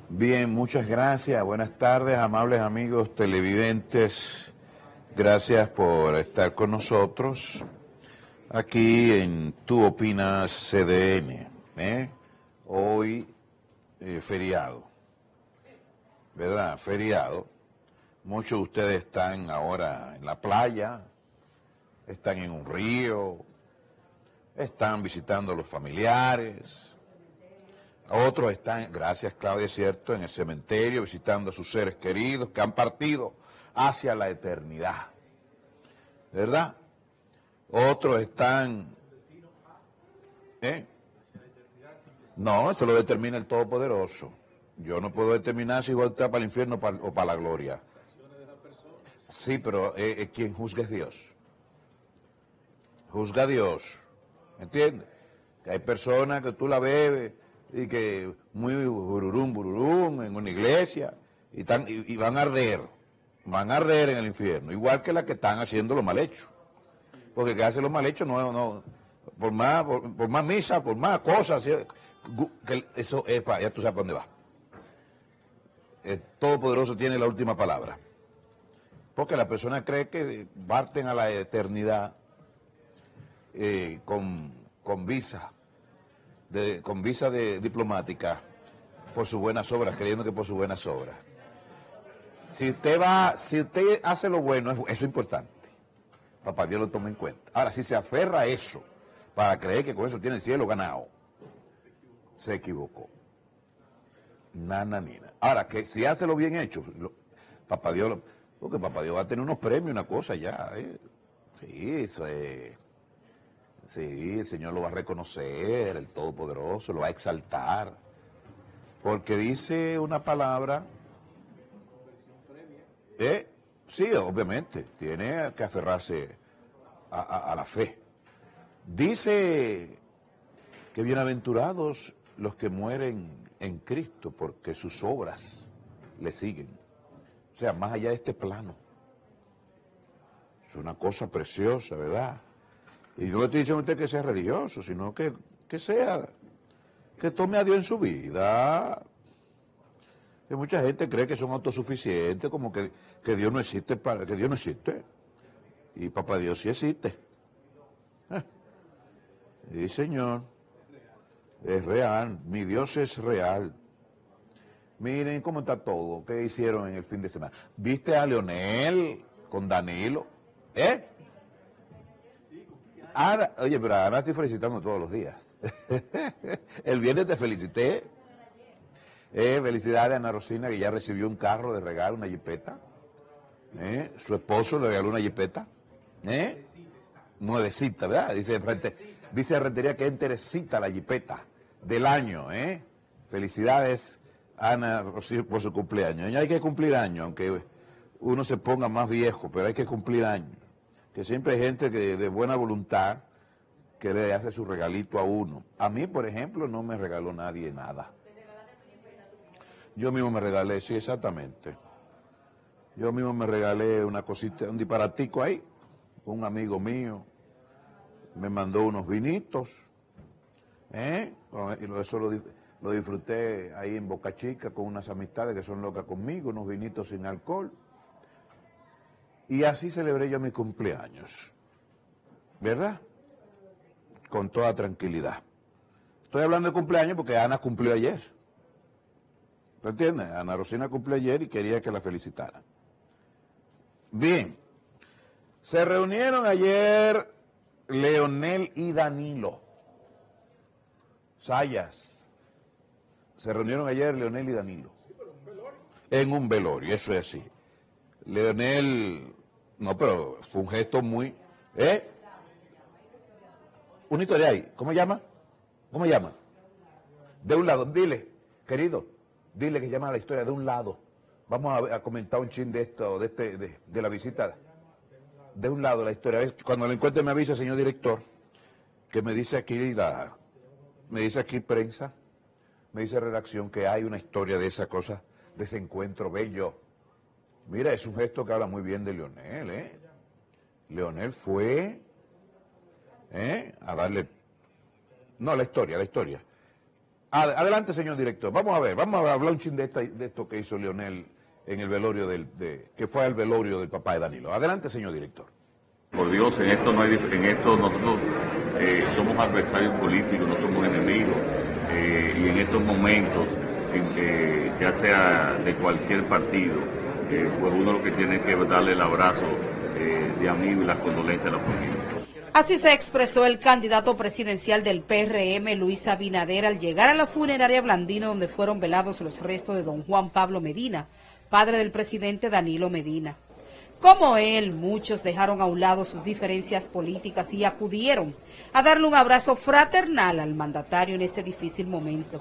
Bien, muchas gracias. Buenas tardes, amables amigos televidentes. Gracias por estar con nosotros aquí en Tú Opinas CDN. Hoy, feriado, ¿verdad? Feriado. Muchos de ustedes están ahora en la playa, están en un río, están visitando a los familiares. Otros están, gracias Claudia, es cierto, en el cementerio visitando a sus seres queridos que han partido hacia la eternidad, ¿verdad? Otros están... No, eso lo determina el Todopoderoso. Yo no puedo determinar si voy a estar para el infierno o para la gloria. Sí, pero quien juzga es Dios. Juzga a Dios, ¿entiendes? Que hay personas que tú la ves y que muy bururum en una iglesia y van a arder en el infierno, igual que las que están haciendo lo mal hecho, porque que hace lo mal hecho por más misa, por más cosas, que eso es para, ya tú sabes para dónde va. El Todopoderoso tiene la última palabra, porque la persona cree que parten a la eternidad con visa de diplomática por sus buenas obras, creyendo que por sus buenas obras. Si usted hace lo bueno, eso es importante. Papá Dios lo toma en cuenta. Ahora, si se aferra a eso para creer que con eso tiene el cielo ganado, se equivocó. Nananina. Ahora, que si hace lo bien hecho, Papá Dios, porque Papá Dios va a tener unos premios, una cosa ya. Sí, eso es. Sí, el Señor lo va a reconocer, el Todopoderoso, lo va a exaltar. Porque dice una palabra... sí, obviamente, tiene que aferrarse a la fe. Dice que bienaventurados los que mueren en Cristo, porque sus obras le siguen. O sea, más allá de este plano. Es una cosa preciosa, ¿verdad? Y no le estoy diciendo a usted que sea religioso, sino que tome a Dios en su vida. Que mucha gente cree que son autosuficientes, como que Dios no existe, que Dios no existe. Y Papá Dios sí existe. Sí, Señor. Es real. Mi Dios es real. Miren cómo está todo. ¿Qué hicieron en el fin de semana? ¿Viste a Leonel con Danilo? Ana, oye, pero a Ana estoy felicitando todos los días. El viernes te felicité. Felicidades a Ana Rosina, que ya recibió un carro de regalo, una jipeta. Su esposo le regaló una jipeta. Nuevecita, ¿verdad? Dice Rentería que es enterecita la jipeta del año. Felicidades, Ana Rosina, por su cumpleaños. Hay que cumplir años, aunque uno se ponga más viejo, pero hay que cumplir años. Que siempre hay gente de buena voluntad que le hace su regalito a uno. A mí, por ejemplo, no me regaló nadie nada. Yo mismo me regalé, sí, exactamente. Yo mismo me regalé una cosita, un disparatico ahí. Un amigo mío me mandó unos vinitos. Y eso lo disfruté ahí en Boca Chica con unas amistades que son locas conmigo, unos vinitos sin alcohol. Y así celebré yo mi cumpleaños, ¿verdad? Con toda tranquilidad. Estoy hablando de cumpleaños porque Ana cumplió ayer. ¿Me entiendes? Ana Rosina cumplió ayer y quería que la felicitaran. Bien. Se reunieron ayer Leonel y Danilo. Sayas. Se reunieron ayer Leonel y Danilo. En un velorio, eso es así. Leonel, no, pero fue un gesto muy... Una historia ahí, ¿cómo llama? ¿Cómo llama? De un lado, dile, querido, dile que llama la historia de un lado. Vamos a comentar un chin de esto, de la visita. De un lado la historia. Cuando lo encuentre me avisa, señor director, que me dice aquí prensa, me dice redacción que hay una historia de esa cosa, de ese encuentro bello. Mira, es un gesto que habla muy bien de Leonel, Leonel fue a darle... No, la historia. Adelante, señor director. Vamos a ver, vamos a hablar un chin de esto que hizo Leonel en el velorio que fue al velorio del papá de Danilo. Adelante, señor director. Por Dios, en esto nosotros somos adversarios políticos, no somos enemigos. Y en estos momentos, en que ya sea de cualquier partido, pues uno lo que tiene que darle el abrazo de amigo y las condolencias a la familia. Así se expresó el candidato presidencial del PRM, Luis Abinader, al llegar a la funeraria Blandino, donde fueron velados los restos de don Juan Pablo Medina, padre del presidente Danilo Medina. Como él, muchos dejaron a un lado sus diferencias políticas y acudieron a darle un abrazo fraternal al mandatario en este difícil momento.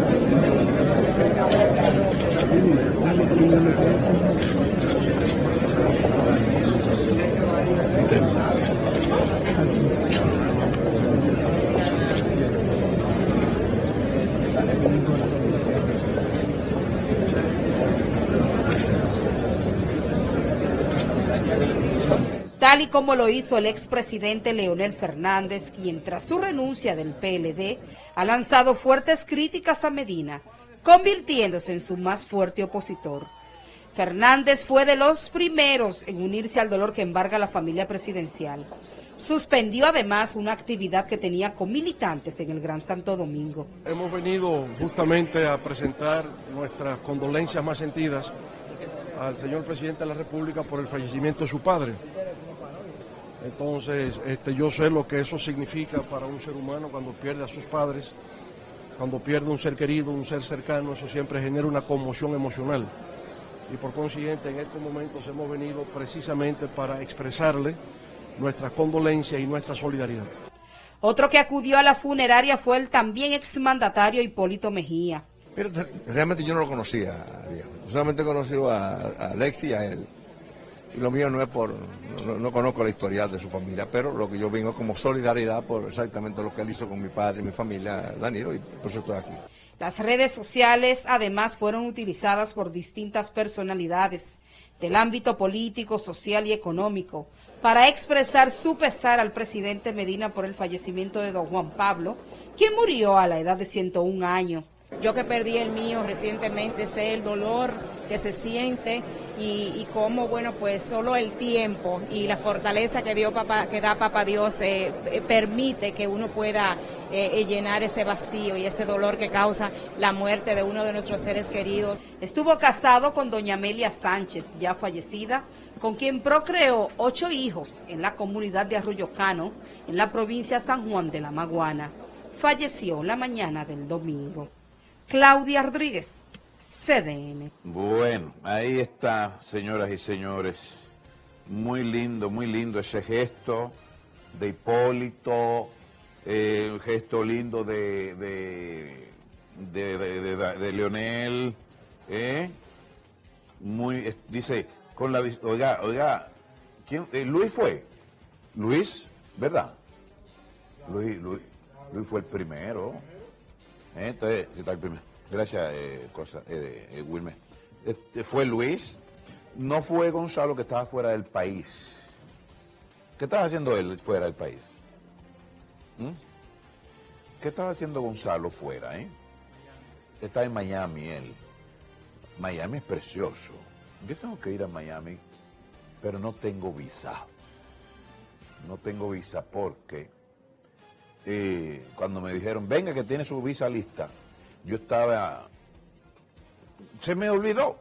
Tal y como lo hizo el expresidente Leonel Fernández, quien tras su renuncia del PLD ha lanzado fuertes críticas a Medina, convirtiéndose en su más fuerte opositor. Fernández fue de los primeros en unirse al dolor que embarga a la familia presidencial. Suspendió además una actividad que tenía con militantes en el Gran Santo Domingo. Hemos venido justamente a presentar nuestras condolencias más sentidas al señor presidente de la República por el fallecimiento de su padre. Entonces, yo sé lo que eso significa para un ser humano cuando pierde a sus padres, cuando pierde un ser querido, un ser cercano, eso siempre genera una conmoción emocional. Y por consiguiente, en estos momentos hemos venido precisamente para expresarle nuestras condolencias y nuestra solidaridad. Otro que acudió a la funeraria fue el también exmandatario Hipólito Mejía. Pero realmente yo no lo conocía, viejo. Solamente he conocido a Alexis y a él. Y lo mío no es no conozco la historia de su familia, pero lo que yo vengo como solidaridad por exactamente lo que él hizo con mi padre y mi familia, Danilo, y por eso estoy aquí. Las redes sociales además fueron utilizadas por distintas personalidades del ámbito político, social y económico para expresar su pesar al presidente Medina por el fallecimiento de don Juan Pablo, quien murió a la edad de 101 años. Yo que perdí el mío recientemente, sé el dolor que se siente y cómo, bueno, pues solo el tiempo y la fortaleza que da Papá Dios permite que uno pueda llenar ese vacío y ese dolor que causa la muerte de uno de nuestros seres queridos. Estuvo casado con doña Amelia Sánchez, ya fallecida, con quien procreó 8 hijos en la comunidad de Arroyo Cano, en la provincia de San Juan de la Maguana. Falleció la mañana del domingo. Claudia Rodríguez, CDN. Bueno, ahí está, señoras y señores. Muy lindo ese gesto de Hipólito, un gesto lindo de Leonel. Dice, oiga, ¿quién? Luis fue. Luis, ¿verdad? Luis fue el primero. Entonces, está el primero. Gracias, Wilmer. Fue Luis, no fue Gonzalo, que estaba fuera del país. ¿Qué estaba haciendo él fuera del país? ¿Qué estaba haciendo Gonzalo fuera, Está en Miami él. Miami es precioso. Yo tengo que ir a Miami, pero no tengo visa. No tengo visa porque cuando me dijeron, venga que tiene su visa lista, yo estaba, se me olvidó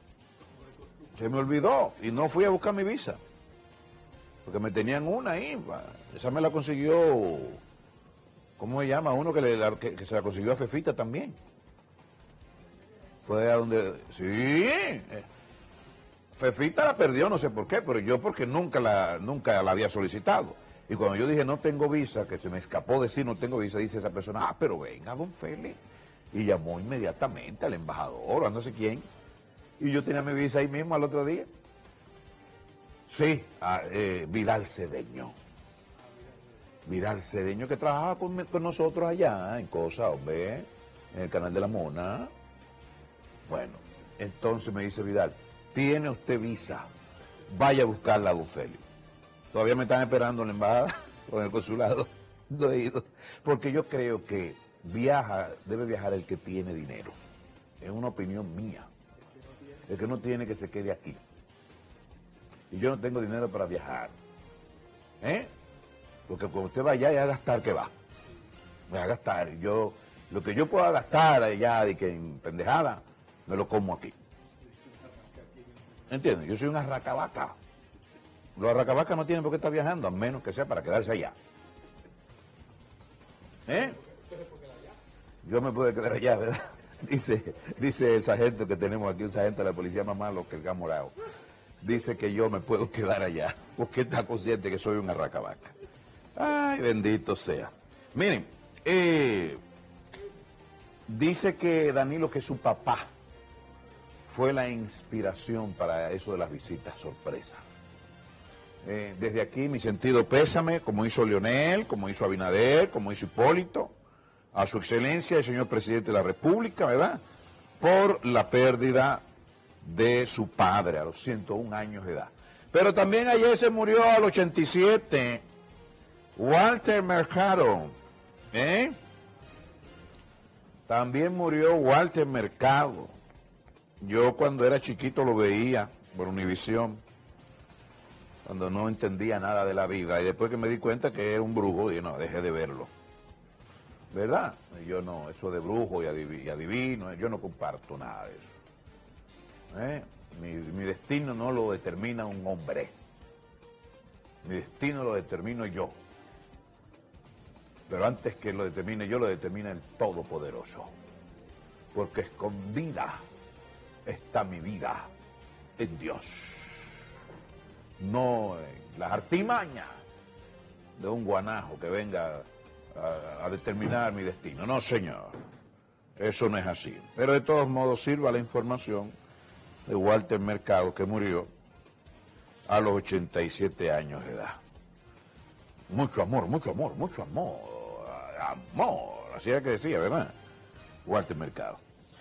y no fui a buscar mi visa, porque me tenían una ahí, esa me la consiguió, ¿cómo se llama? Uno que se la consiguió a Fefita también, fue a donde, sí, Fefita la perdió, no sé por qué, pero yo porque nunca la había solicitado. Y cuando yo dije no tengo visa, que se me escapó decir no tengo visa, dice esa persona, pero venga, don Félix. Y llamó inmediatamente al embajador o a no sé quién. Y yo tenía mi visa ahí mismo al otro día. Sí, Vidal Cedeño. Vidal Cedeño que trabajaba con nosotros allá en Cosa, hombre, en el canal de la Mona. Bueno, entonces me dice Vidal, ¿tiene usted visa? Vaya a buscarla a don Félix. Todavía me están esperando en la embajada o en el consulado. No he ido. Porque yo creo que debe viajar el que tiene dinero. Es una opinión mía. El que no tiene, que se quede aquí. Y yo no tengo dinero para viajar. Porque cuando usted va allá, ya a gastar, ¿qué va? Va a gastar. Lo que yo pueda gastar allá de que en pendejada, me lo como aquí. ¿Entiendes? Yo soy un arracabaca. Los arracabacas no tienen por qué estar viajando, a menos que sea para quedarse allá. Yo me puedo quedar allá, ¿verdad? Dice el sargento que tenemos aquí, un sargento de la policía más malo que el Gamorao. Dice que yo me puedo quedar allá, porque está consciente que soy un arracabaca. Ay, bendito sea. Miren, dice que Danilo, que su papá fue la inspiración para eso de las visitas sorpresa. Desde aquí mi sentido pésame, como hizo Leonel, como hizo Abinader, como hizo Hipólito, a su excelencia el señor presidente de la República, ¿verdad? Por la pérdida de su padre a los 101 años de edad. Pero también ayer se murió a los 87 Walter Mercado, También murió Walter Mercado. Yo cuando era chiquito lo veía por Univisión, cuando no entendía nada de la vida, y después que me di cuenta que era un brujo, dije, no, dejé de verlo. ¿Verdad? Yo no, eso de brujo y adivino, yo no comparto nada de eso. Mi destino no lo determina un hombre. Mi destino lo determino yo. Pero antes que lo determine yo, lo determina el Todopoderoso. Porque escondida está mi vida en Dios. No en las artimañas de un guanajo que venga a determinar mi destino. No, señor. Eso no es así. Pero de todos modos sirva la información de Walter Mercado, que murió a los 87 años de edad. Mucho amor, mucho amor, mucho amor. Amor. Así era que decía, ¿verdad? Walter Mercado.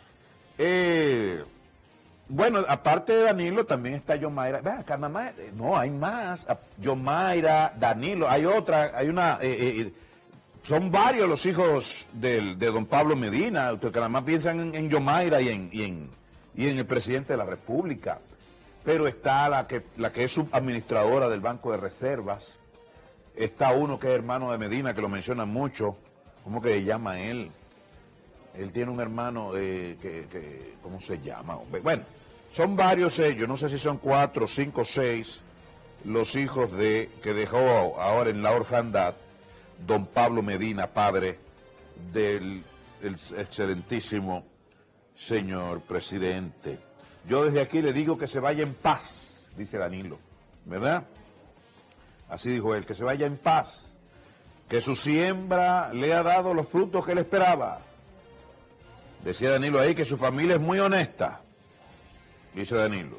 Bueno, aparte de Danilo, también está Yomaira. Vean, acá nada más, no, hay más. Yomaira, Danilo, hay otra, hay una... son varios los hijos de don Pablo Medina, que nada más piensan en Yomaira y en el presidente de la República. Pero está la que es subadministradora del Banco de Reservas. Está uno que es hermano de Medina, que lo mencionan mucho. ¿Cómo que se llama él? Él tiene un hermano ¿cómo se llama? Bueno, son varios ellos, no sé si son 4, 5, 6, los hijos que dejó ahora en la orfandad don Pablo Medina, padre del excelentísimo señor presidente. Yo desde aquí le digo que se vaya en paz, dice Danilo, ¿verdad? Así dijo él, que se vaya en paz, que su siembra le ha dado los frutos que él esperaba. Decía Danilo ahí que su familia es muy honesta, dice Danilo.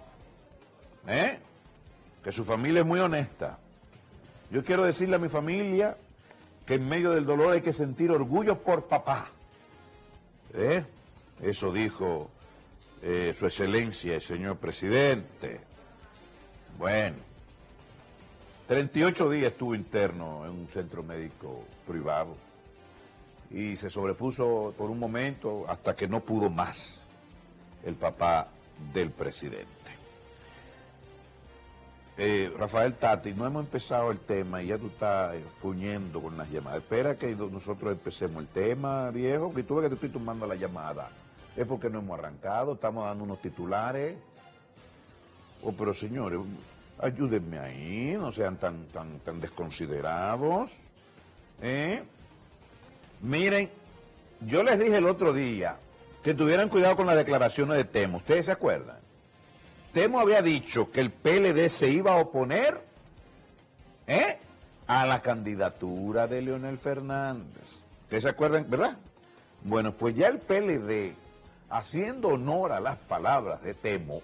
Que su familia es muy honesta. Yo quiero decirle a mi familia que en medio del dolor hay que sentir orgullo por papá. Eso dijo su excelencia, el señor presidente. Bueno, 38 días estuvo interno en un centro médico privado y se sobrepuso por un momento hasta que no pudo más el papá del presidente. Rafael Tati, no hemos empezado el tema y ya tú estás fuñendo con las llamadas. Espera que nosotros empecemos el tema, viejo, que tú ves que te estoy tomando la llamada. Es porque no hemos arrancado, estamos dando unos titulares. Pero señores, ayúdenme ahí, no sean tan desconsiderados. Miren, yo les dije el otro día que tuvieran cuidado con las declaraciones de Temo. ¿Ustedes se acuerdan? Temo había dicho que el PLD se iba a oponer a la candidatura de Leonel Fernández. ¿Ustedes se acuerdan, verdad? Bueno, pues ya el PLD, haciendo honor a las palabras de Temo,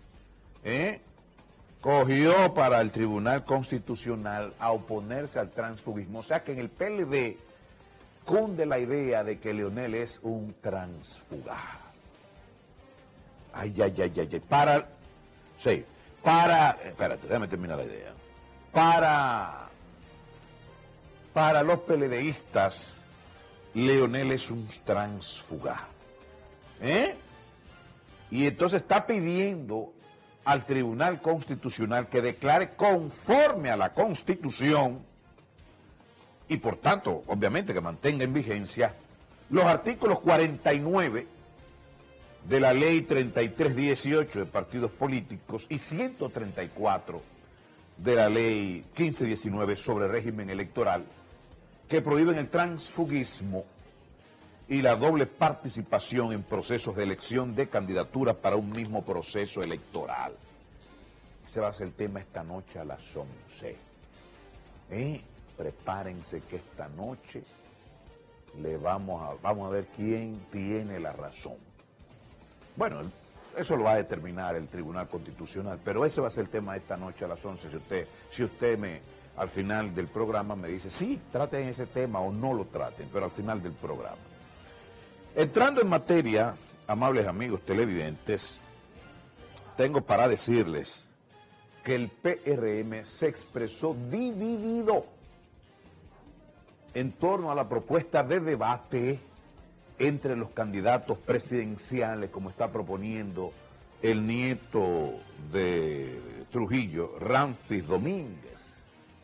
cogió para el Tribunal Constitucional a oponerse al transfugismo. O sea que en el PLD cunde la idea de que Leonel es un transfugaz. Espérate, déjame terminar la idea. Para los PLDistas, Leonel es un tránsfuga. Y entonces está pidiendo al Tribunal Constitucional que declare conforme a la Constitución y por tanto, obviamente, que mantenga en vigencia los artículos 49 de la Ley 3318 de partidos políticos y 134 de la Ley 1519 sobre régimen electoral, que prohíben el transfugismo y la doble participación en procesos de elección de candidaturas para un mismo proceso electoral. Ese va a ser el tema esta noche a las 11. Prepárense que esta noche vamos a ver quién tiene la razón. Bueno, eso lo va a determinar el Tribunal Constitucional, pero ese va a ser el tema esta noche a las 11. Si usted al final del programa me dice, sí, traten ese tema o no lo traten, pero al final del programa. Entrando en materia, amables amigos televidentes, tengo para decirles que el PRM se expresó dividido en torno a la propuesta de debate entre los candidatos presidenciales, como está proponiendo el nieto de Trujillo, Ramfis Domínguez,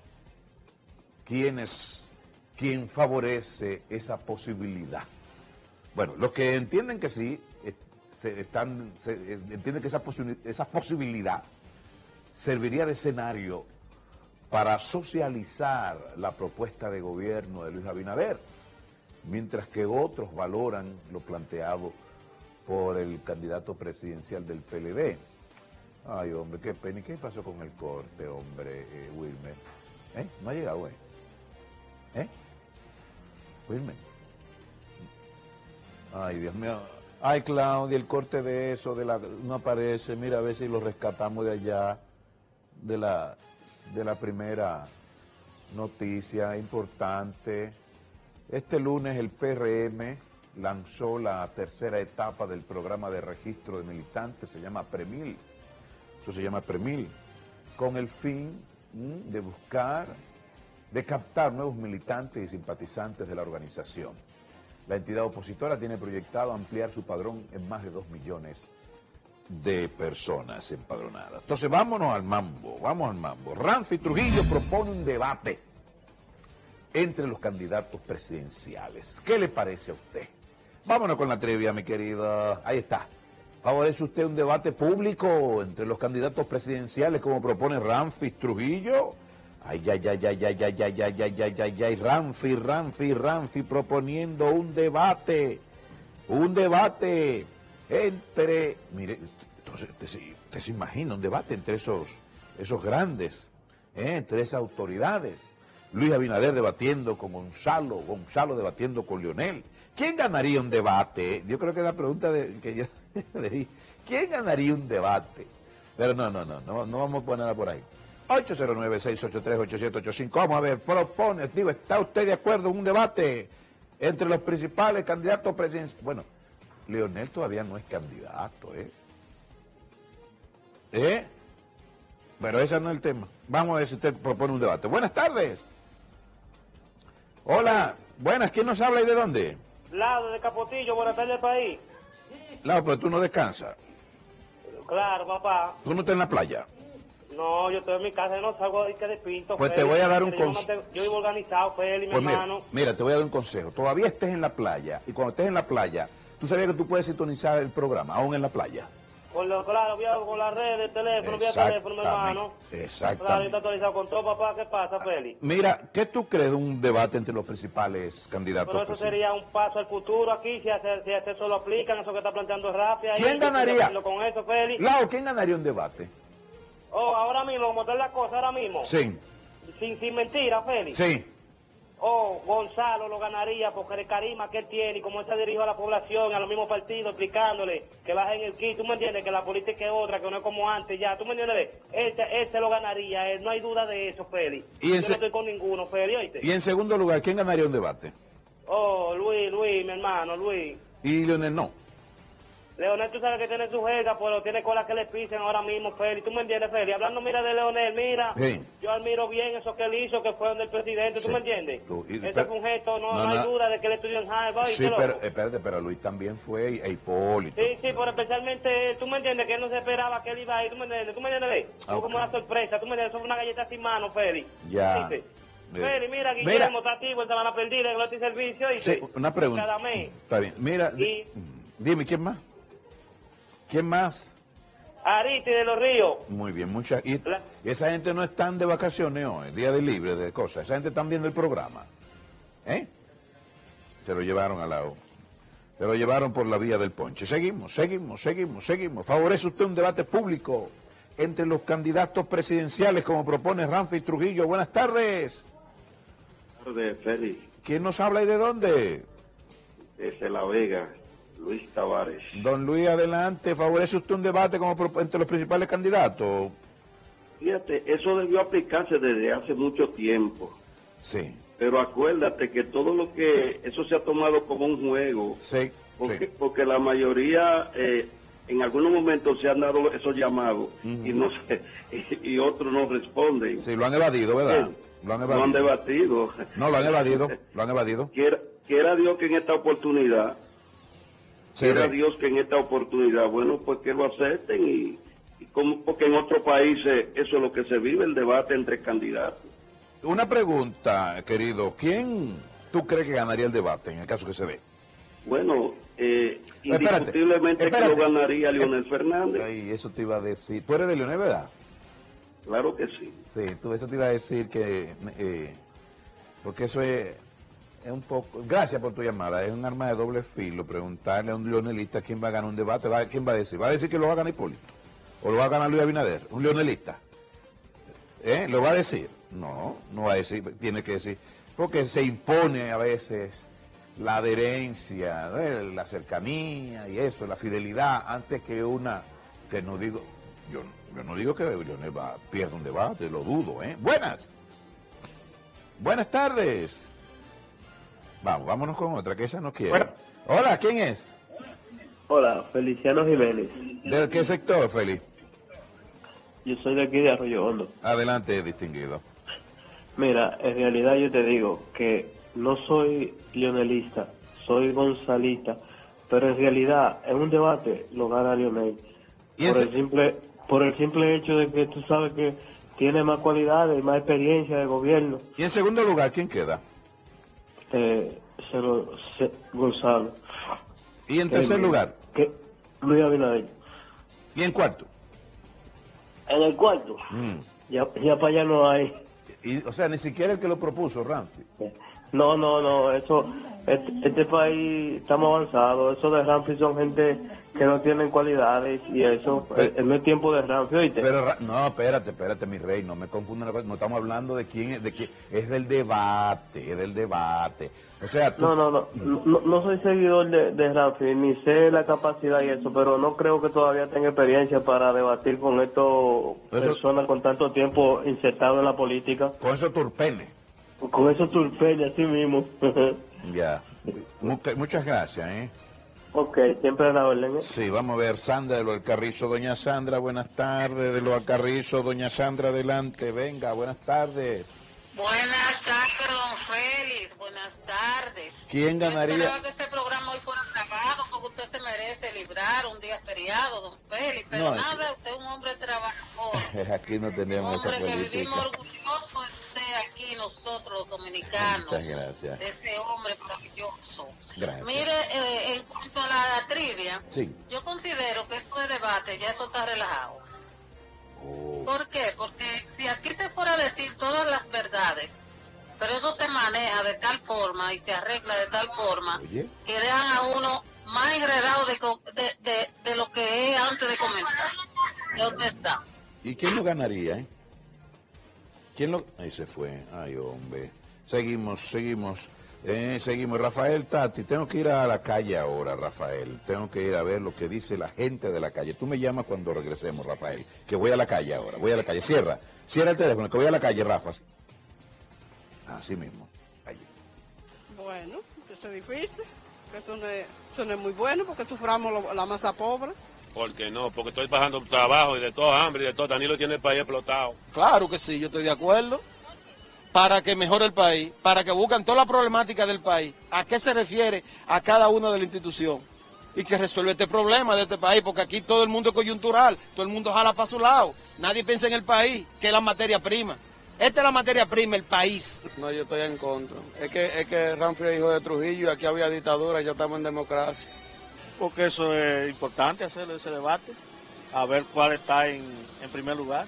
quien favorece esa posibilidad. Bueno, los que entienden que sí, entienden que esa posibilidad serviría de escenario para socializar la propuesta de gobierno de Luis Abinader, mientras que otros valoran lo planteado por el candidato presidencial del PLD. Ay, hombre, qué pena. ¿Y qué pasó con el corte, hombre, Wilmer? ¿No ha llegado, Wilmer. Ay, Dios mío. Ay, Claudia, el corte de eso, no aparece. Mira, a ver si lo rescatamos de allá, de la primera noticia importante. Este lunes el PRM lanzó la tercera etapa del programa de registro de militantes, se llama PREMIL. Eso se llama PREMIL, con el fin de captar nuevos militantes y simpatizantes de la organización. La entidad opositora tiene proyectado ampliar su padrón en más de 2 millones de personas empadronadas. Entonces, vamos al mambo. Ramfis Trujillo propone un debate entre los candidatos presidenciales. ¿Qué le parece a usted? Vámonos con la trivia, mi querido. Ahí está. ¿Favorece usted un debate público entre los candidatos presidenciales como propone Ramfis Trujillo? Ay, Ramfis proponiendo un debate entre, mire, entonces usted se imagina un debate entre esos grandes, entre esas autoridades. Luis Abinader debatiendo con Gonzalo debatiendo con Leonel. ¿Quién ganaría un debate? Yo creo que es la pregunta que yo le di. ¿Quién ganaría un debate? Pero no vamos a ponerla por ahí. 809-683-8785. Vamos a ver, ¿está usted de acuerdo en un debate entre los principales candidatos presidenciales? Bueno, Leonel todavía no es candidato, Pero ese no es el tema. Vamos a ver si usted propone un debate. Buenas tardes. Hola, buenas, ¿quién nos habla y de dónde? Lado de Capotillo, buenas tardes país. Lado, pero tú no descansas. Claro, papá. ¿Tú no estás en la playa? No, yo estoy en mi casa, yo no salgo de Pinto. Pues Feli, te voy a dar un consejo. Yo vivo organizado, Feli, pues mi hermano. Mira, te voy a dar un consejo. Todavía estés en la playa, y cuando estés en la playa, tú sabías que tú puedes sintonizar el programa, aún en la playa. Claro, con las redes, el teléfono, vía teléfono, mi hermano. Exactamente. Claro, está actualizado con todo, papá. ¿Qué pasa, Feli? Mira, ¿qué tú crees de un debate entre los principales candidatos? Pero eso sería un paso al futuro aquí, si eso lo aplican, eso que está planteando Rafi. ¿Quién ganaría? Con eso, Feli. Lau, ¿quién ganaría un debate? Ahora mismo, como está la cosa, ahora mismo. Sí. Sin mentira, Feli. Sí. Gonzalo lo ganaría porque el carisma que él tiene y como él se dirige a la población, a los mismos partidos, explicándole que bajen el kit. ¿Tú me entiendes? Que la política es otra, que no es como antes ya. ¿Tú me entiendes? Él se lo ganaría, no hay duda de eso, Feli. Yo no estoy con ninguno, Feli, ¿oíste? Y en segundo lugar, ¿quién ganaría un debate? Luis, mi hermano, Luis. ¿Y Leonel no? Leonel, tú sabes que tiene su jerga, pero tiene cola que le pisen ahora mismo, Félix. ¿Tú me entiendes, Félix? Hablando, mira, de Leonel, mira, Sí. yo admiro bien eso que él hizo, que fue donde el presidente, ¿tú Sí. me entiendes? Y- Ese fue un gesto, no hay duda de que él estudió en Harvard. Sí, ¿viste, pero loco? espérate, pero Luis también fue, e Hipólito. Sí, pero especialmente, tú me entiendes, que él no se esperaba que él iba a ir, ¿tú me entiendes? Fue Ok. como una sorpresa, ¿tú me entiendes? Eso fue una galleta sin mano, Félix. Ya. ¿Viste? Eh, Félix, mira, mira. Guillermo está activo, él se van a perder el glote y servicio, Sí, ¿viste? una pregunta. Cada mes. Está bien. Mira, Y- dime, ¿quién más? ¿Quién más? Ariti de los Ríos. Muy bien, muchas. Y La- esa gente no están de vacaciones hoy, día de libre, de cosas. Esa gente están viendo el programa. ¿Eh? Se lo llevaron al lado. Se lo llevaron por la vía del ponche. Seguimos. ¿Favorece usted un debate público entre los candidatos presidenciales como propone Ramfi Trujillo? Buenas tardes. Buenas tardes, Félix, ¿Quién nos habla y de dónde? desde La Vega, Luis Tavares. Don Luis, adelante. ¿Favorece usted un debate como entre los principales candidatos? Fíjate, eso debió aplicarse desde hace mucho tiempo, Sí, pero acuérdate que todo lo que eso se ha tomado como un juego, sí, porque la mayoría en algunos momentos se han dado esos llamados y no sé, y otros no responden. Sí, lo han evadido, ¿verdad? Sí. Lo han No han evadido. debatido. No, lo han evadido. Quiera Dios que en esta oportunidad, Se quiera ve. Dios que en esta oportunidad, bueno, pues que lo acepten y como porque en otros países eso es lo que se vive, el debate entre candidatos. Una pregunta, querido. ¿Quién tú crees que ganaría el debate en el caso que se dé? Bueno, Espérate, indiscutiblemente espérate. que lo ganaría Leonel Fernández. Ay, eso te iba a decir. ¿Tú eres de Leonel, verdad? Claro que sí. Sí, tú eso te iba a decir que... porque eso es un poco... Gracias por tu llamada. Es un arma de doble filo preguntarle a un leonelista quién va a ganar un debate. ¿Quién va a decir? ¿Va a decir que lo va a ganar Hipólito? ¿O lo va a ganar Luis Abinader? ¿Un leonelista? ¿Lo va a decir? No, no va a decir. Tiene que decir. Porque se impone a veces la adherencia, la cercanía y eso, la fidelidad, antes que una... Que no digo... Yo no digo que Leonel pierda un debate, lo dudo, ¿eh? Buenas tardes. Vámonos con otra, que esa no quiere. Bueno. Hola, ¿quién es? Hola, Feliciano Jiménez. ¿De qué sector, Félix? Yo soy de aquí de Arroyo Hondo. Adelante, distinguido. Mira, en realidad yo te digo que no soy leonelista, soy gonzalista, pero en realidad en un debate lo gana Leonel. ¿Y Por el simple hecho de que tú sabes que tiene más cualidades, más experiencia de gobierno. Y en segundo lugar, ¿quién queda? Gonzalo. Y en tercer lugar. Luis Abinader. Y en cuarto. En el cuarto, ya para allá no hay. O sea, ni siquiera el que lo propuso, Ramfi. No, eso, este país estamos avanzados, eso de Ramfi son gente que no tienen cualidades y eso, no es tiempo de Ramfi, ¿oíste? Pero, no, espérate, mi rey, no me confundan, no estamos hablando de quién es del debate, o sea, tú... No soy seguidor de Ramfi, ni sé la capacidad y eso, pero no creo que todavía tenga experiencia para debatir con estas personas con tanto tiempo insertado en la política. Con esos turpenes. Con esos turpenes, así mismo. Ya, muchas gracias, ¿eh? Ok, siempre a la orden, ¿eh? Sí, vamos a ver, Sandra de Lo Alcarrizo. Doña Sandra, buenas tardes. De Lo Alcarrizo, doña Sandra, adelante, venga, buenas tardes. Buenas tardes, don Félix, buenas tardes. ¿Quién ganaría? Yo esperaba que este programa hoy fuera acabado, porque usted se merece librar un día feriado, don Félix, pero No, nada, usted es un hombre trabajador. Aquí no tenemos Un esa hombre que política. vivimos orgullosos de usted aquí, nosotros los dominicanos. Muchas gracias. De ese hombre maravilloso. Gracias. Mire, en cuanto a la trivia, Sí. yo considero que esto de debate ya eso está relajado. Oh. ¿Por qué? Porque si aquí se fuera a decir todas las verdades, pero eso se maneja de tal forma y se arregla de tal forma Oye. que dejan a uno más enredado de lo que es antes de comenzar. ¿Dónde está? ¿Y quién lo ganaría, Ahí se fue. Ay, hombre. Seguimos. Rafael Tati, tengo que ir a la calle ahora, Rafael. Tengo que ir a ver lo que dice la gente de la calle. Tú me llamas cuando regresemos, Rafael, que voy a la calle ahora. Voy a la calle. Cierra el teléfono, que voy a la calle, Rafa. Así mismo. Allí. Bueno, eso es difícil. que eso no es muy bueno porque suframos la masa pobre. ¿Por qué no? Porque estoy pasando trabajo y de todo hambre y de todo. Danilo tiene el país explotado. Claro que sí, yo estoy de acuerdo. Para que mejore el país, para que busquen toda la problemática del país, a qué se refiere a cada una de la institución y que resuelva este problema de este país, porque aquí todo el mundo es coyuntural, todo el mundo jala para su lado, nadie piensa en el país, que es la materia prima. Esta es la materia prima, el país. No, yo estoy en contra. Es que Ramfri es hijo de Trujillo y aquí había dictadura y ya estamos en democracia. Porque eso es importante hacerlo, ese debate, a ver cuál está en primer lugar.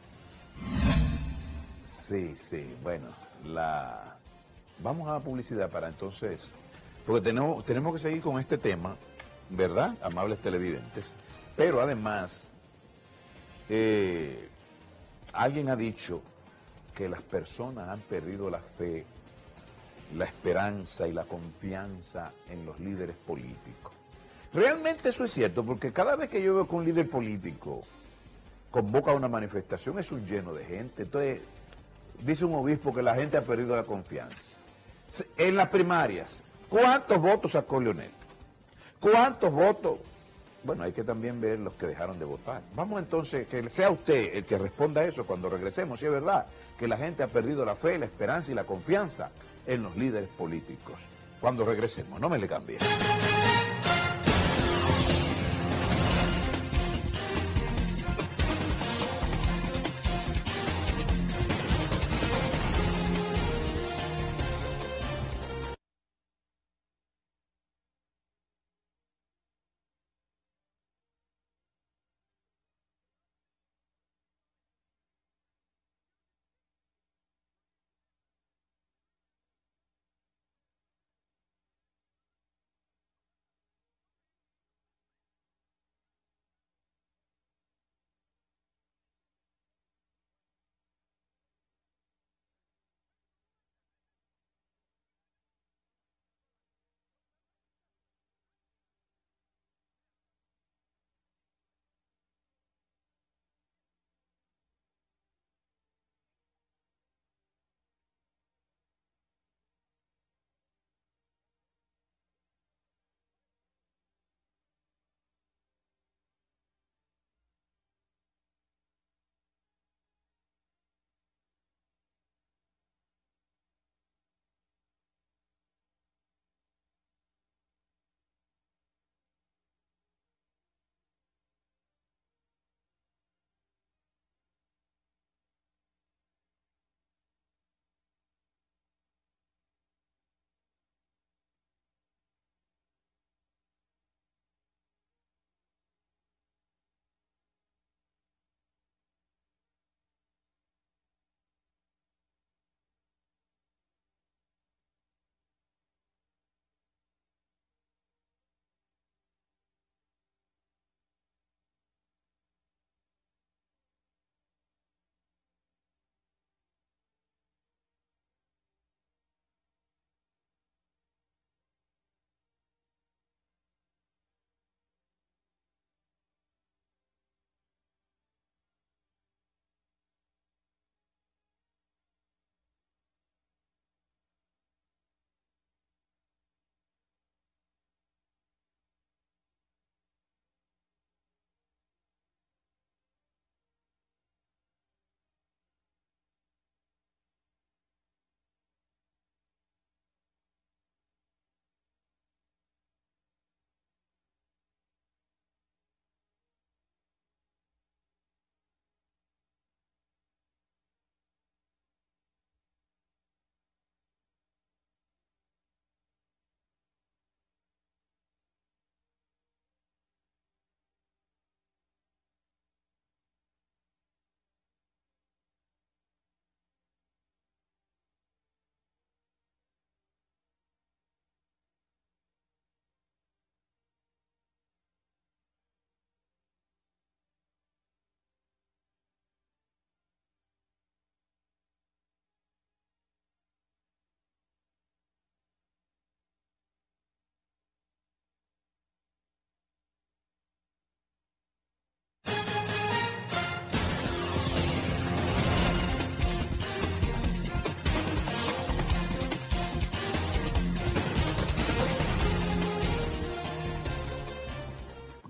Sí, bueno, vamos a la publicidad para entonces, porque tenemos que seguir con este tema, ¿verdad, amables televidentes? Pero además, alguien ha dicho que las personas han perdido la fe, la esperanza y la confianza en los líderes políticos. Realmente eso es cierto, porque cada vez que yo veo que un líder político convoca una manifestación es un lleno de gente. Entonces, dice un obispo que la gente ha perdido la confianza. En las primarias, ¿cuántos votos sacó Leonel? ¿Cuántos votos? Bueno, hay que también ver los que dejaron de votar. Vamos entonces, que sea usted el que responda a eso cuando regresemos, si es verdad que la gente ha perdido la fe, la esperanza y la confianza en los líderes políticos. Cuando regresemos, no me le cambie.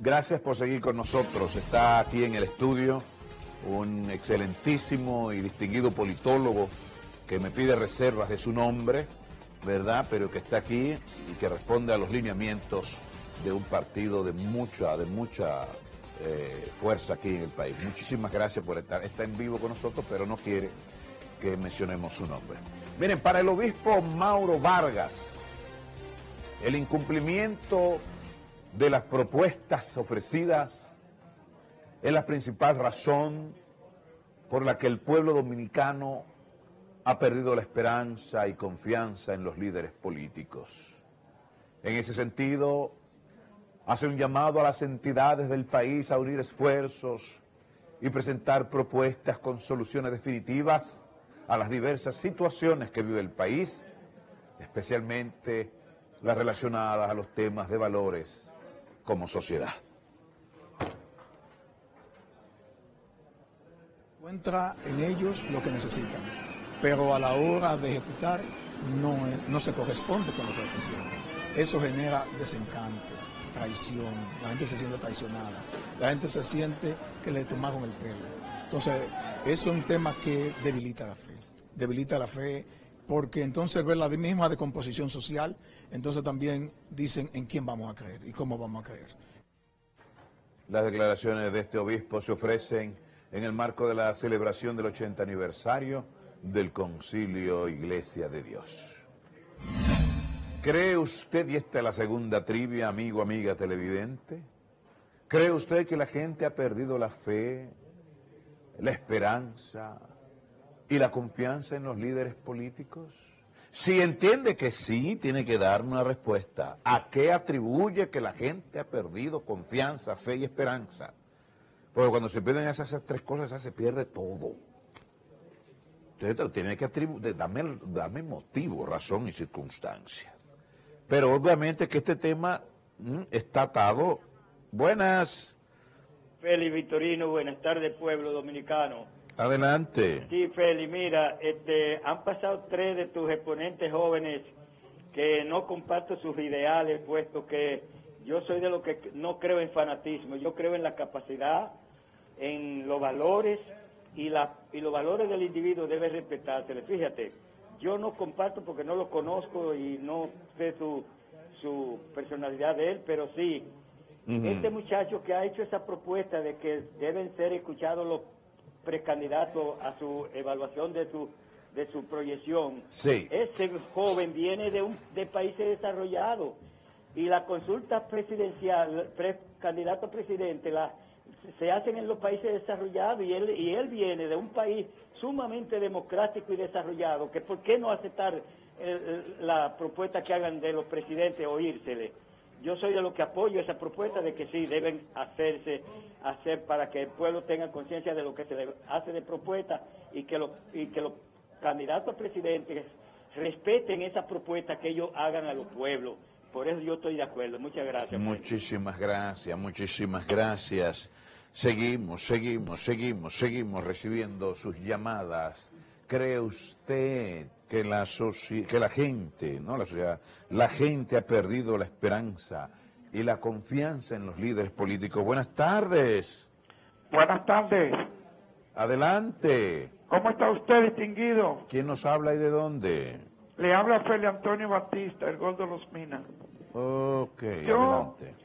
Gracias por seguir con nosotros. Está aquí en el estudio un excelentísimo y distinguido politólogo que me pide reservas de su nombre, ¿verdad? Pero que está aquí y que responde a los lineamientos de un partido de mucha fuerza aquí en el país. Muchísimas gracias por estar. Está en vivo con nosotros, pero no quiere que mencionemos su nombre. Miren, para el obispo Mauro Vargas, el incumplimiento de las propuestas ofrecidas es la principal razón por la que el pueblo dominicano ha perdido la esperanza y confianza en los líderes políticos. En ese sentido, hace un llamado a las entidades del país a unir esfuerzos y presentar propuestas con soluciones definitivas a las diversas situaciones que vive el país, especialmente las relacionadas a los temas de valores como sociedad. Encuentra en ellos lo que necesitan, pero a la hora de ejecutar no se corresponde con lo que ofrecieron. Eso genera desencanto, traición, la gente se siente traicionada, la gente se siente que le tomaron el pelo. Entonces, eso es un tema que debilita la fe, porque entonces ve la misma decomposición social, entonces también dicen en quién vamos a creer y cómo vamos a creer. Las declaraciones de este obispo se ofrecen en el marco de la celebración del 80 aniversario del Concilio Iglesia de Dios. ¿Cree usted, y esta es la segunda trivia, amigo, amiga televidente, cree usted que la gente ha perdido la fe, la esperanza y la confianza en los líderes políticos? Si entiende que sí, tiene que darme una respuesta. ¿A qué atribuye que la gente ha perdido confianza, fe y esperanza? Porque cuando se pierden esas tres cosas, se pierde todo. Entonces tiene que atribuir, dame motivo, razón y circunstancia. Pero obviamente que este tema está atado. Buenas. Feli Victorino, buenas tardes, pueblo dominicano. Adelante. Sí, Feli, mira, han pasado 3 de tus exponentes jóvenes que no comparto sus ideales, puesto que yo soy de los que no creo en fanatismo, yo creo en la capacidad, en los valores, y los valores del individuo deben respetarse. Fíjate, yo no comparto porque no lo conozco y no sé su personalidad de él, pero sí, este muchacho que ha hecho esa propuesta de que deben ser escuchados los precandidatos a su evaluación de su proyección. Sí. Ese joven viene de países desarrollados y la consulta presidencial, candidato a presidente, se hacen en los países desarrollados y él viene de un país sumamente democrático y desarrollado, que ¿por qué no aceptar la propuesta que hagan de los presidentes o írsele? Yo soy de los que apoyo esa propuesta de que sí, deben hacer para que el pueblo tenga conciencia de lo que se le hace de propuesta y que los candidatos a presidentes respeten esa propuesta que ellos hagan a los pueblos. Por eso yo estoy de acuerdo. Muchas gracias. Muchísimas gracias. Seguimos recibiendo sus llamadas. ¿Cree usted que la gente, no la sociedad, la gente ha perdido la esperanza y la confianza en los líderes políticos? Buenas tardes. Buenas tardes. Adelante. ¿Cómo está usted, distinguido? ¿Quién nos habla y de dónde? Le habla Feli Antonio Batista, el Gol de los Minas. Ok, adelante.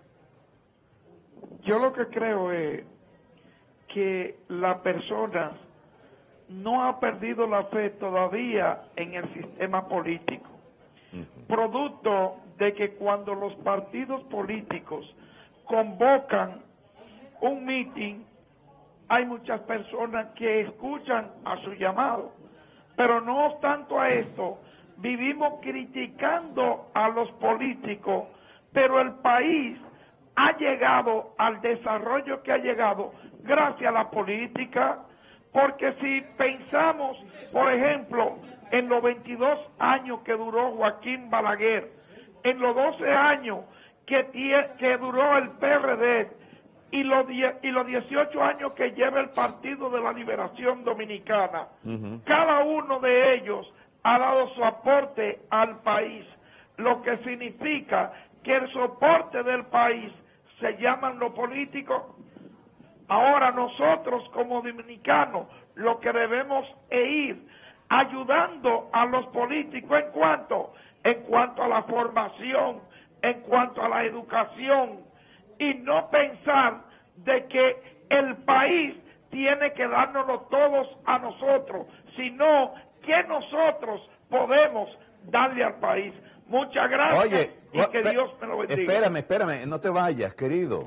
Yo lo que creo es que la persona no ha perdido la fe todavía en el sistema político. Producto de que cuando los partidos políticos convocan un meeting, hay muchas personas que escuchan a su llamado. Pero no obstante a esto, vivimos criticando a los políticos, pero el país ha llegado al desarrollo que ha llegado gracias a la política, porque si pensamos, por ejemplo, en los 22 años que duró Joaquín Balaguer, en los 12 años que duró el PRD y los 18 años que lleva el Partido de la Liberación Dominicana, cada uno de ellos ha dado su aporte al país, lo que significa que el soporte del país se llaman los políticos. Ahora nosotros como dominicanos lo que debemos es ir ayudando a los políticos en cuanto a la formación, en cuanto a la educación, y no pensar de que el país tiene que dárnoslo todos a nosotros, sino que nosotros podemos darle al país. Muchas gracias. Oye, y que Dios me lo bendiga. Espérame, no te vayas, querido.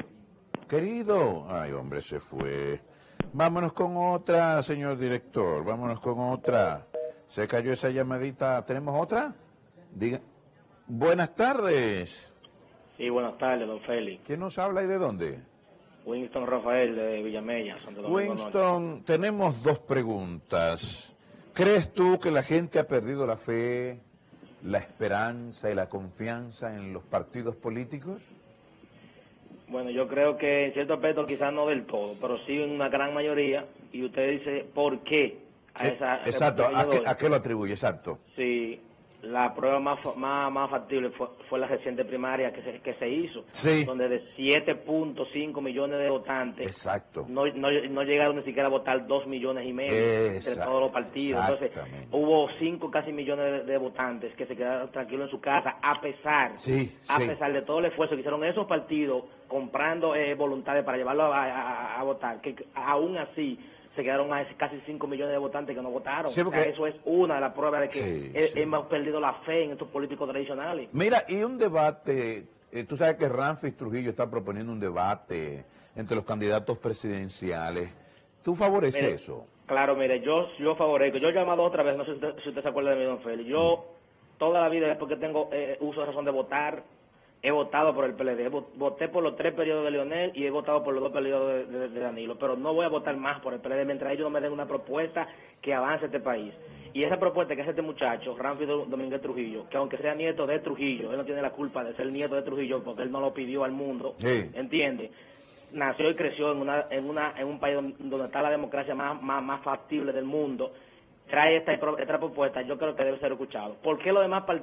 Ay, hombre, se fue. Vámonos con otra, señor director, vámonos con otra. Se cayó esa llamadita. ¿Tenemos otra? Diga. Buenas tardes. Sí, buenas tardes, don Félix. ¿Quién nos habla y de dónde? Winston Rafael, de Villamella, Santo Domingo Winston, Norte. tenemos dos preguntas. ¿Crees tú que la gente ha perdido la fe, la esperanza y la confianza en los partidos políticos? Bueno, yo creo que en cierto aspecto quizás no del todo, pero sí en una gran mayoría. Y usted dice, ¿por qué? Exacto, ¿a qué lo atribuye? Exacto. Sí, la prueba más factible fue la reciente primaria que se hizo, sí, donde de 7.5 millones de votantes, exacto, no llegaron ni siquiera a votar 2,5 millones entre todos los partidos. Entonces hubo 5 casi millones de votantes que se quedaron tranquilos en su casa, a pesar de todo el esfuerzo que hicieron esos partidos comprando voluntades para llevarlo a votar, que aún así se quedaron a casi 5 millones de votantes que no votaron. Sí, porque, o sea, eso es una de las pruebas de que hemos perdido la fe en estos políticos tradicionales. Mira, y un debate, tú sabes que Ramfis Trujillo está proponiendo un debate entre los candidatos presidenciales. ¿Tú favoreces eso? Claro, mire, yo favorezco. Yo he llamado otra vez, no sé si usted se acuerda de mí, don Félix. Yo toda la vida, después que tengo uso de razón de votar, he votado por el PLD, voté por los 3 periodos de Leonel y he votado por los 2 periodos de Danilo, pero no voy a votar más por el PLD mientras ellos no me den una propuesta que avance este país. Y esa propuesta que hace este muchacho, Ramfis Domínguez Trujillo, que aunque sea nieto de Trujillo, él no tiene la culpa de ser nieto de Trujillo porque él no lo pidió al mundo, ¿entiende? Nació y creció en un país donde está la democracia más factible del mundo. Trae esta propuesta, yo creo que debe ser escuchado. ¿Por qué los demás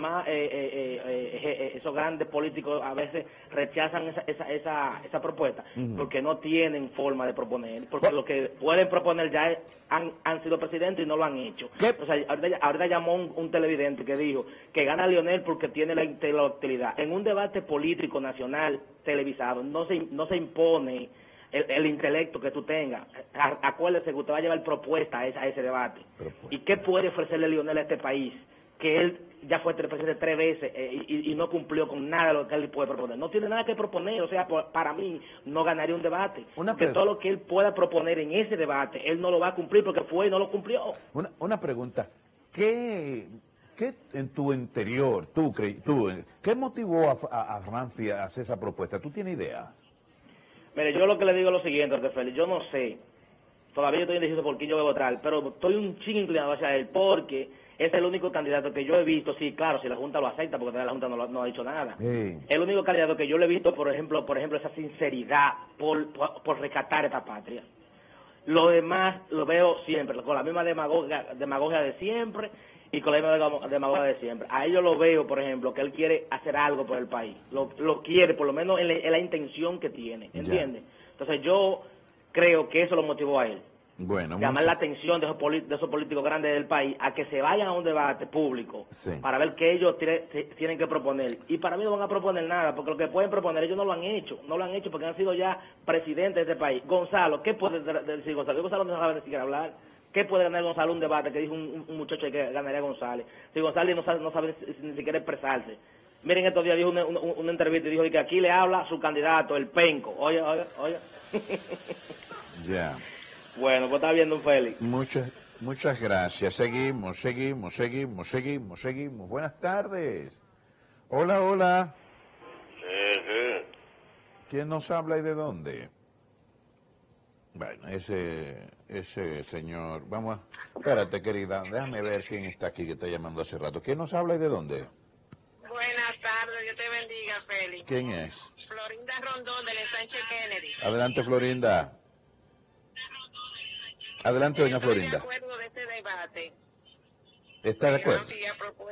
esos grandes políticos a veces rechazan esa propuesta? Porque no tienen forma de proponer, porque lo que pueden proponer ya han sido presidentes y no lo han hecho. O sea, ahorita llamó un televidente que dijo que gana Leonel porque tiene la intelectualidad. En un debate político nacional televisado no se impone el intelecto que tú tengas. Acuérdese que usted va a llevar propuesta a ese debate. ¿Y qué puede ofrecerle Leonel a este país? Que él ya fue presidente 3 veces y no cumplió con nada de lo que él puede proponer. No tiene nada que proponer, o sea, para mí no ganaría un debate. Que todo lo que él pueda proponer en ese debate, él no lo va a cumplir porque fue y no lo cumplió. Una pregunta, ¿qué en tu interior, qué motivó a Ramfis a hacer esa propuesta? ¿Tú tienes idea? Mire, yo lo que le digo es lo siguiente, Félix, yo no sé, todavía estoy indeciso por quién yo voy a votar, pero estoy un chingo inclinado hacia él, porque es el único candidato que yo he visto, sí, claro, si la Junta lo acepta, porque todavía la Junta no ha dicho nada. El único candidato que yo le he visto, por ejemplo esa sinceridad por rescatar esta patria. Lo demás lo veo siempre, con la misma demagogia de siempre, y con la misma demagogia de siempre. A ellos lo veo, por ejemplo, que él quiere hacer algo por el país. Lo quiere, por lo menos en la intención que tiene, ¿entiendes? Entonces yo creo que eso lo motivó a él. Bueno, llamar la atención de esos políticos grandes del país a que se vayan a un debate público para ver qué ellos tienen que proponer. Y para mí no van a proponer nada, porque lo que pueden proponer ellos no lo han hecho porque han sido ya presidentes de este país. Gonzalo, ¿qué puede decir Gonzalo? Gonzalo no sabe ni siquiera hablar. ¿Qué puede ganar Gonzalo un debate que dijo un muchacho que ganaría González? Si González no sabe ni siquiera expresarse. Miren, estos días dijo una entrevista y dijo que aquí le habla su candidato, el penco. Oye. Ya. Bueno, pues está viendo un Félix. Muchas gracias. Seguimos. Buenas tardes. Hola. ¿Quién nos habla y de dónde? Bueno, ese señor... Espérate, querida, déjame ver quién está aquí que está llamando hace rato. ¿Quién nos habla y de dónde? Buenas tardes, Dios te bendiga, Félix. ¿Quién es? Florinda Rondón, del Sánchez Kennedy. Adelante, Florinda. Adelante, doña Florinda. Estoy de acuerdo de ese debate. ¿Está de acuerdo?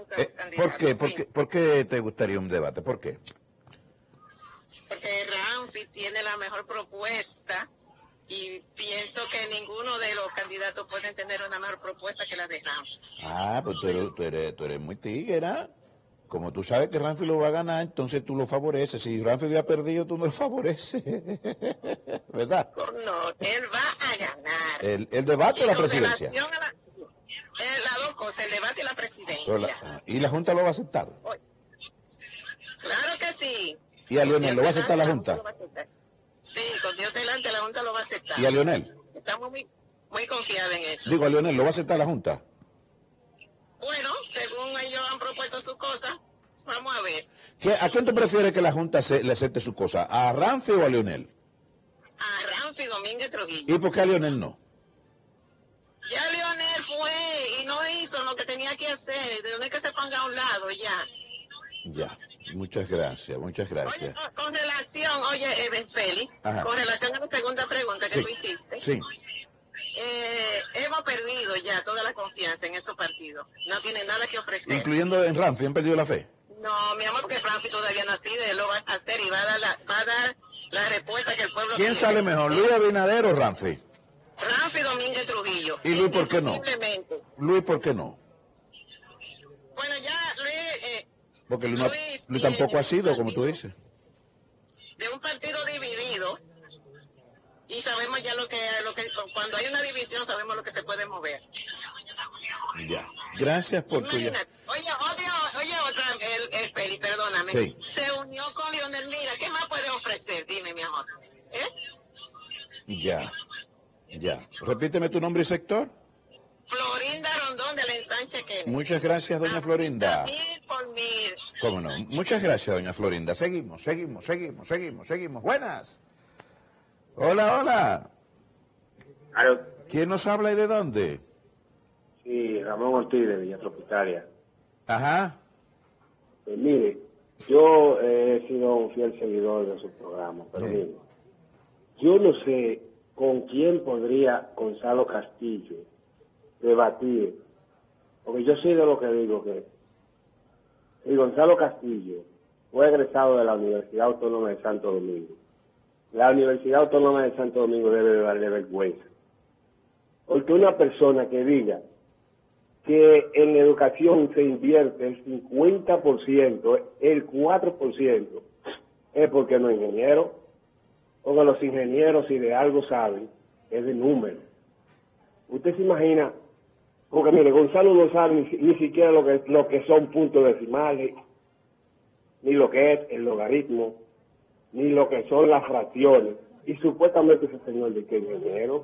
¿Por qué te gustaría un debate? ¿Por qué? Porque Ramfi tiene la mejor propuesta y pienso que ninguno de los candidatos pueden tener una mejor propuesta que la de Ramfi. Ah, pues tú eres muy tiguera. Como tú sabes que Ramfi lo va a ganar, entonces tú lo favoreces. Si Ramfi había perdido, tú no lo favoreces. ¿Verdad? No, él va a ganar. ¿El debate o la presidencia? Las dos cosas, el debate y la presidencia. ¿Y la Junta lo va a aceptar? Claro que sí. ¿Y a Leonel lo va a aceptar la Junta? Sí, con Dios delante la Junta lo va a aceptar. ¿Y a Leonel? Estamos muy confiados en eso. Digo, a Leonel, ¿lo va a aceptar la Junta? Bueno, según ellos han propuesto su cosa, vamos a ver. ¿A quién te prefieres que la Junta le acepte su cosa? ¿A Ramfi o a Leonel? A Ramfi Domínguez Trujillo. ¿Y por qué a Leonel no? Ya Leonel fue y no hizo lo que tenía que hacer. De donde que se ponga a un lado ya. Ya, muchas gracias. Oye, con relación, Félix, Ajá. Con relación a la segunda pregunta que tú hiciste. Sí. Hemos perdido ya toda la confianza en esos partidos. No tienen nada que ofrecer. Incluyendo en Ramfi, ¿han perdido la fe? No, mi amor, porque Ramfi todavía no ha nacido, él lo va a hacer y va a dar la respuesta que el pueblo ¿Quién quiere. sale mejor, Luis Abinader o Ramfi? Ramfi Domínguez Trujillo. ¿Y Luis por qué no? Indiscutiblemente. Luis, ¿por qué no? Bueno, ya Luis... Porque Luis tampoco ha sido, como tú dices. De un partido dividido, y sabemos ya lo que cuando hay una división sabemos lo que se puede mover. Ya. Gracias por tu... Oye, otra, el Peli, perdóname. Sí. Se unió con Leonel, mira, ¿qué más puede ofrecer? Dime, mi amor. Ya. Repíteme tu nombre y sector. Florinda Rondón de la Ensanche Kennedy. Muchas gracias, doña Florinda. 1000 por 1000. ¿Cómo no? Muchas gracias, doña Florinda. Seguimos. Buenas. Hola. ¿Aló? ¿Quién nos habla y de dónde? Sí, Ramón Ortiz de Villa Tropicales. Ajá. Pues mire, yo he sido un fiel seguidor de su programa, pero mire, yo no sé con quién podría Gonzalo Castillo debatir, porque yo soy de lo que digo que y Gonzalo Castillo fue egresado de la Universidad Autónoma de Santo Domingo. La Universidad Autónoma de Santo Domingo debe de darle vergüenza. Porque una persona que diga que en la educación se invierte el 50%, el 4%, es porque no es ingeniero, porque los ingenieros si de algo saben, es de números. Usted se imagina, porque mire, Gonzalo no sabe ni siquiera lo que son puntos decimales, ni lo que es el logaritmo, ni lo que son las fracciones. Y supuestamente ese señor de que es ingeniero.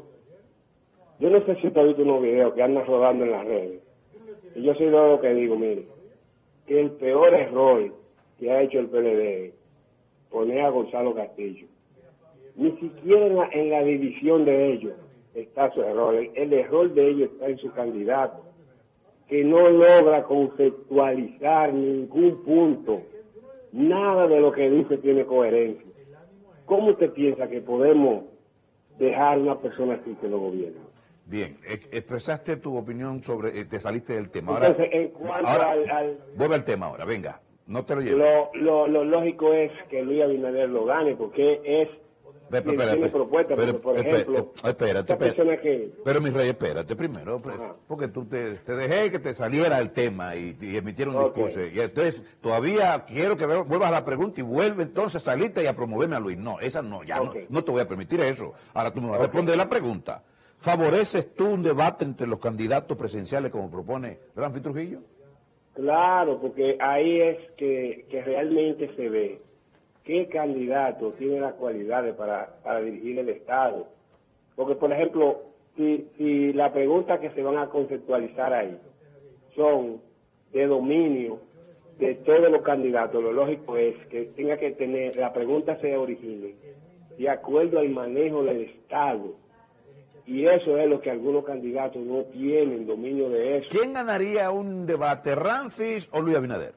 Yo no sé si usted ha visto unos videos que andan rodando en las redes. Y yo soy de lo que digo, mire, que el peor error que ha hecho el PLD es poner a Gonzalo Castillo. Ni siquiera en la división de ellos está su error. El error de ellos está en su candidato, que no logra conceptualizar ningún punto. Nada de lo que dice tiene coherencia. ¿Cómo usted piensa que podemos dejar una persona así que lo gobierne? Bien, expresaste tu opinión sobre... te saliste del tema. Ahora, Entonces, en cuanto al... Vuelve al tema ahora, venga. No te lo lleves. Lo lógico es que Luis Abinader lo gane, porque es... tiene propuestas, por ejemplo... Espérate. Pero, mi rey, espérate primero, porque tú te dejé que te saliera el tema y emitieron un discurso. Y entonces, todavía quiero que vuelvas a la pregunta y vuelve entonces a salirte y a promoverme a Luis. No, esa no, ya no te voy a permitir eso. Ahora tú me vas a responder la pregunta. ¿Favoreces tú un debate entre los candidatos presidenciales como propone Ramfi Trujillo? Claro, porque ahí es que realmente se ve qué candidato tiene las cualidades para dirigir el Estado. Porque, por ejemplo, si la pregunta que se van a conceptualizar ahí son de dominio de todos los candidatos, lo lógico es que tenga que tener, la pregunta se origine de acuerdo al manejo del Estado. Y eso es lo que algunos candidatos no tienen dominio de eso. ¿Quién ganaría un debate, Ramfis o Luis Abinader?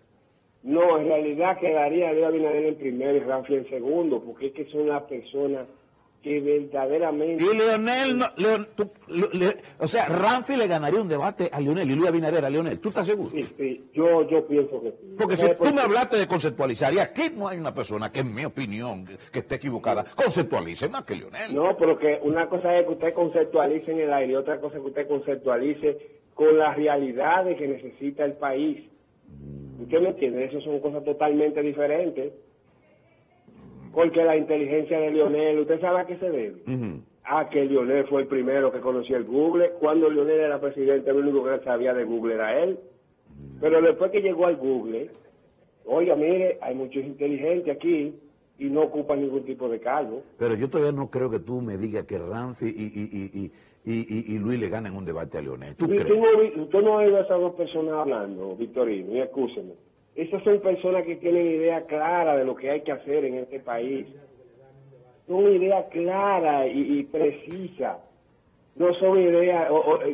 No, en realidad quedaría Luis Abinader en primero y Ramfi en segundo, porque es que son las personas que verdaderamente... Y Leonel, o sea, Ramfi le ganaría un debate a Leonel y Luis Abinader a Leonel. ¿Tú estás seguro? Sí, yo pienso que sí. Porque si tú me hablaste de conceptualizar, y aquí no hay una persona que, en mi opinión, que esté equivocada, conceptualice más que Leonel. No, pero que una cosa es que usted conceptualice en el aire y otra cosa es que usted conceptualice con las realidades que necesita el país. ¿Usted me entiende? Eso son cosas totalmente diferentes. Porque la inteligencia de Leonel, ¿usted sabe a qué se debe? A que Leonel fue el primero que conoció el Google. Cuando Leonel era presidente, el único que sabía de Google era él. Pero después que llegó al Google, oiga, mire, hay muchos inteligentes aquí y no ocupan ningún tipo de cargo. Pero yo todavía no creo que tú me digas que Ramfi y Luis le ganen un debate a Leonel. ¿Tú crees? Usted no ha oído a esas dos personas hablando, Victorino, y escúcheme. Esas son personas que tienen idea clara de lo que hay que hacer en este país. Son ideas claras y precisas. No son ideas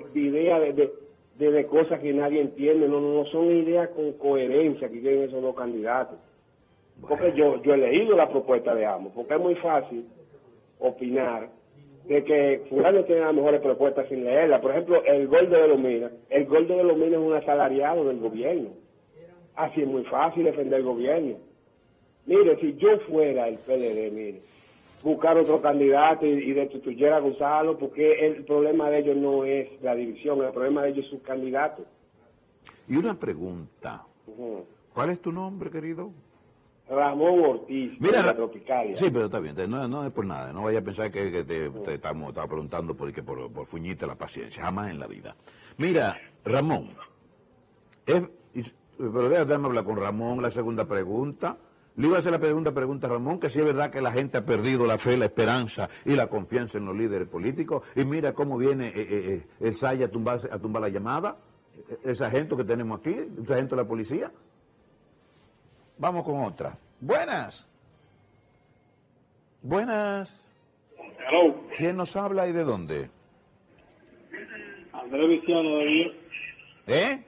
de cosas que nadie entiende. No son ideas con coherencia que tienen esos dos candidatos. Porque yo he leído la propuesta de ambos, porque es muy fácil opinar de que fulano tiene las mejores propuestas sin leerla. Por ejemplo, el Gordo de los Minas. El Gordo de los Minas es un asalariado del gobierno. Así es muy fácil defender el gobierno. Mire, si yo fuera el PLD, mire, buscar otro candidato y destituir a Gonzalo, porque el problema de ellos no es la división, el problema de ellos es su candidato. Y una pregunta. ¿Cuál es tu nombre, querido? Ramón Ortiz, Mira, de la Tropicalia. Sí, pero está bien, no es por nada, no vaya a pensar que te estaba preguntando por fuñirte la paciencia, jamás en la vida. Mira, Ramón, pero déjame hablar con Ramón, la segunda pregunta. Le iba a hacer la segunda pregunta a Ramón, que si es verdad que la gente ha perdido la fe, la esperanza y la confianza en los líderes políticos, y mira cómo viene el SAI a tumbar la llamada, ese agente que tenemos aquí, ese agente de la policía. Vamos con otra. Buenas. Buenas. Hello. ¿Quién nos habla y de dónde? Andrés Viciano de Dios. ¿Eh?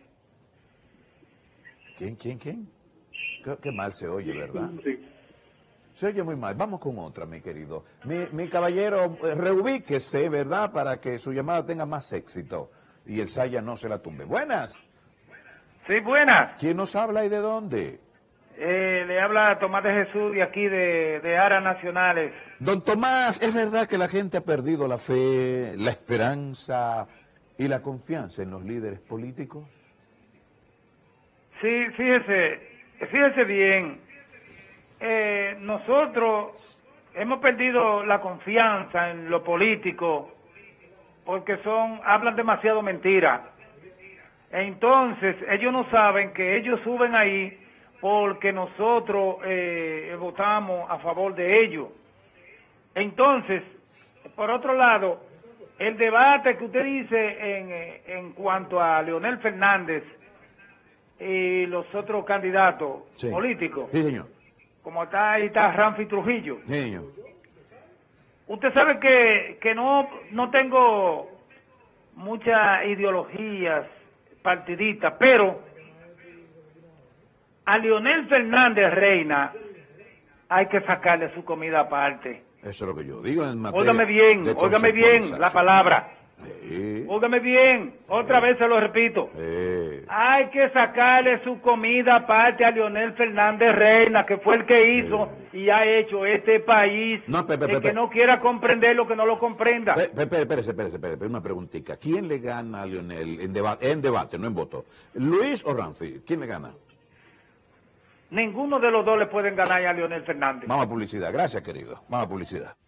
¿Quién? Qué mal se oye, ¿verdad? Sí. Se oye muy mal. Vamos con otra, mi querido. Mi caballero, reubíquese, ¿verdad? Para que su llamada tenga más éxito y el Saya no se la tumbe. Buenas. Sí, buenas. ¿Quién nos habla y de dónde? Le habla Tomás de Jesús de aquí de Aras Nacionales. Don Tomás, ¿es verdad que la gente ha perdido la fe, la esperanza y la confianza en los líderes políticos? Sí, fíjese bien. Nosotros hemos perdido la confianza en lo político porque hablan demasiado mentira. Entonces, ellos no saben que ellos suben ahí porque nosotros votamos a favor de ellos. Entonces, por otro lado, el debate que usted dice en cuanto a Leonel Fernández y los otros candidatos políticos, sí, señor, como ahí está Ramfi Trujillo. Sí, señor. Usted sabe que no tengo muchas ideologías partidistas, pero a Leonel Fernández Reina hay que sacarle su comida aparte. Eso es lo que yo digo en materia. Óigame bien la palabra. Óigame bien, otra vez se lo repito. Hay que sacarle su comida aparte a Leonel Fernández Reina, que fue el que hizo y ha hecho este país. El que no quiera comprender lo que no lo comprenda. Espérese, una preguntita. ¿Quién le gana a Leonel en debate, no en voto? ¿Luis o Ramfi? ¿Quién le gana? Ninguno de los dos le pueden ganar a Leonel Fernández. Vamos a publicidad. Gracias, querido. Vamos a publicidad.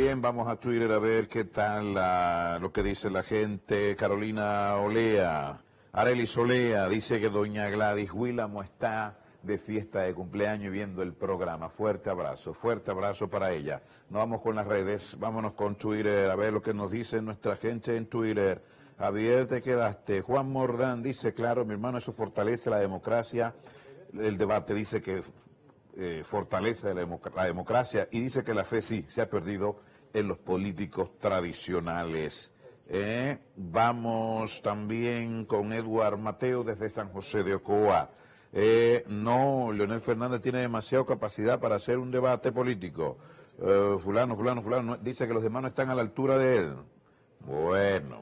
Bien, vamos a Twitter a ver qué tal lo que dice la gente. Carolina Olea, Arelis Olea, dice que doña Gladys Huílamo está de fiesta de cumpleaños y viendo el programa. Fuerte abrazo para ella. Nos vamos con las redes, vámonos con Twitter, a ver lo que nos dice nuestra gente en Twitter. Javier, te quedaste. Juan Mordán dice, claro, mi hermano, eso fortalece la democracia. El debate dice que fortalece la democracia y dice que la fe sí se ha perdido en los políticos tradicionales. Vamos también con Eduard Mateo desde San José de Ocoa. No, Leonel Fernández tiene demasiada capacidad para hacer un debate político. Fulano, dice que los demás no están a la altura de él. Bueno.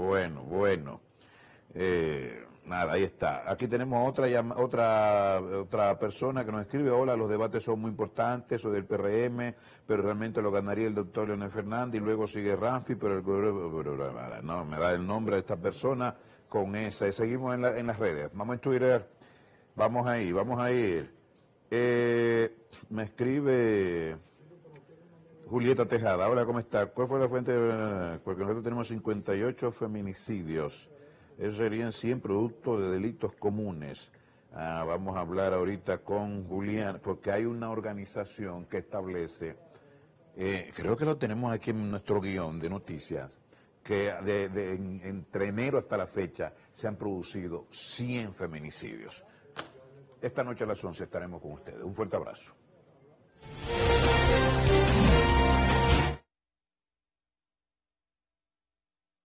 Nada, ahí está. Aquí tenemos otra persona que nos escribe, hola, los debates son muy importantes, soy del PRM, pero realmente lo ganaría el doctor Leonel Fernández, y luego sigue Ramfi, pero no, me da el nombre de esta persona con esa. Y seguimos en las redes. Vamos en Twitter, vamos a ir. Me escribe Julieta Tejada, hola, ¿cómo está? ¿Cuál fue la fuente? Porque nosotros tenemos 58 feminicidios. Esos serían 100 productos de delitos comunes. Vamos a hablar ahorita con Julián, porque hay una organización que establece, creo que lo tenemos aquí en nuestro guión de noticias, que entre enero hasta la fecha se han producido 100 feminicidios. Esta noche a las 11 estaremos con ustedes. Un fuerte abrazo.